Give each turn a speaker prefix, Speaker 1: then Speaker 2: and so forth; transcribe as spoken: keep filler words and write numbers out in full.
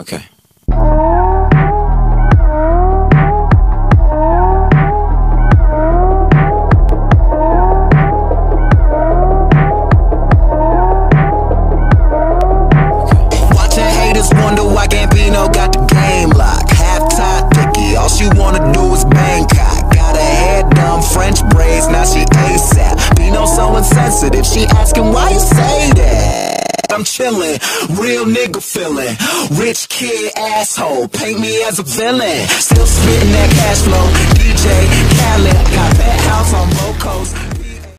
Speaker 1: Okay.
Speaker 2: Wonder why Gambino got the game locked. Half-tied Dicky, all she wanna do is Bangkok. Got her hair done, French braids, now she ASAP. Bino so insensitive, she asking why you say that. I'm chillin', real nigga feelin', rich kid asshole, paint me as a villain. Still spittin' that cash flow, D J Khaled, got that house on both coasts.